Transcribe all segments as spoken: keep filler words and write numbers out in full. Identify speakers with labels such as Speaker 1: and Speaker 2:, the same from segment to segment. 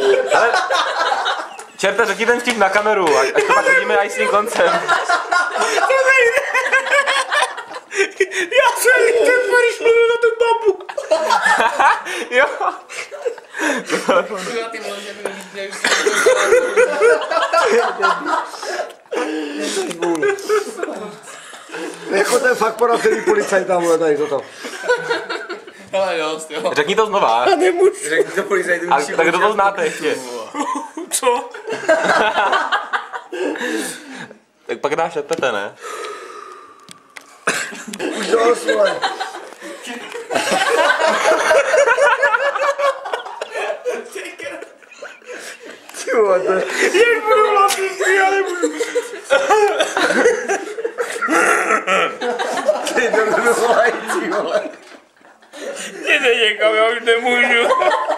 Speaker 1: Ale... Čerte, řekni ten vtip na kameru, až to pak vidíme i s tím koncem.
Speaker 2: To nejde. Já jsem ten když mluvil na tu babu.
Speaker 1: Jo.
Speaker 3: Já ty možná nevíš,
Speaker 4: Jako ten fakt porazený policajt tam bude tady toto.
Speaker 3: ale dost, jo.
Speaker 1: Řekni to znova.
Speaker 2: Já nemůžu.
Speaker 3: Řekni to policajtům.
Speaker 1: A tak kdo to znáte ještě?
Speaker 2: Co?
Speaker 1: Tak pak dáš šepete, ne?
Speaker 4: Už dost, vole. Ty vole, to je...
Speaker 2: Jak budu vlastnictví, já nemůžu.
Speaker 4: Ty to volající, vole.
Speaker 2: Jde někam, já už nemůžu.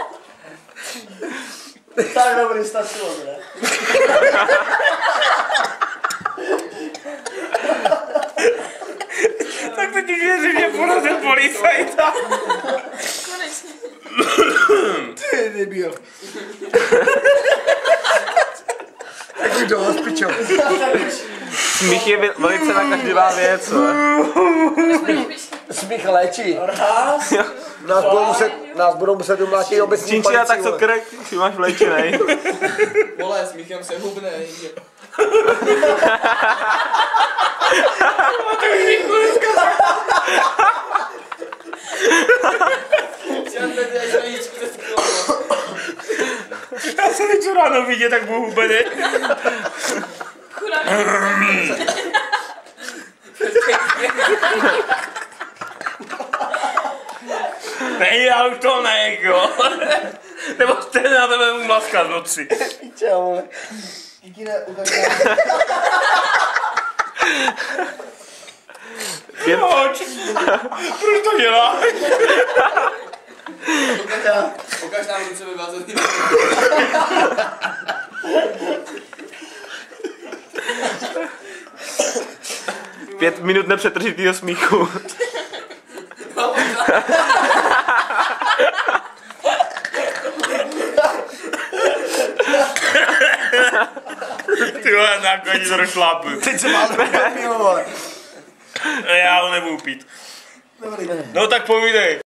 Speaker 4: Tak dobrý, stačilo, ne?
Speaker 2: Tak teď už je, že mě porazil policajta.
Speaker 5: Konečně.
Speaker 4: Ty debil. Tak už dost, pičo.
Speaker 1: Smích je velice nakažlivá věc, ale...
Speaker 4: Smích léčí. Nás budou muset, nás budou muset umlátit obecní
Speaker 1: Čínčí a tak co krek, už máš vlečenej.
Speaker 3: Vole, smíchem se hubne, jde.
Speaker 2: Já se nechci ráno vidět, tak budu hubený.
Speaker 5: Chudák.
Speaker 2: Ne, já už to ne, jo. Nebo ten na tebe mu maskat v noci.
Speaker 4: Čau, vole. Díky ne, ukažte.
Speaker 2: Proč? Proč to děláš?
Speaker 3: Ukaž nám ruce vyvázený.
Speaker 1: Pět minut nepřetržitýho smíchu.
Speaker 2: Ty vole, nakonec to došlápu.
Speaker 4: Teď se máme pivo, vole.
Speaker 2: Já ho nebudu pít.
Speaker 4: Dobrý.
Speaker 2: No tak povídej.